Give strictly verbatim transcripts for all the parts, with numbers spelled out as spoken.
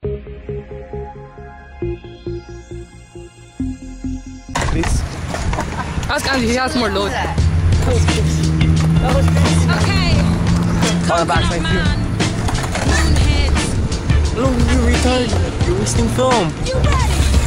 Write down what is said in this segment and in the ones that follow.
Please. Ask Andy, he has more load. Okay. On the back, thank you. Hello, you retard. You're wasting film. You ready?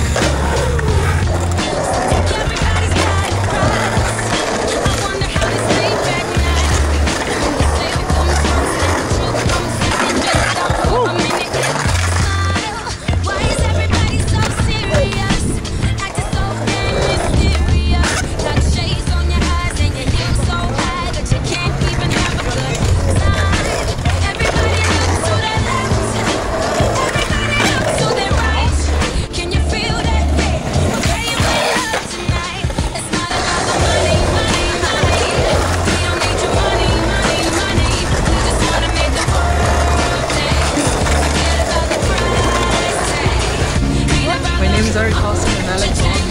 Everybody's got it right. I wonder how they sleep at night. Say we come first, and the truth comes second. Just stop for a minute and smile. Why is everybody so serious? Acting so damn mysterious. Got shades on your eyes and your hips so high that you can't even have a good time. Everybody look to their left. Everybody look to their right. Can you feel that? Okay, you in love tonight. It's not about the money, money, money. We don't need your money, money, money. We just wanna make the world dance. Forget about the price tag. Ain't about My name is Ari Costa and I like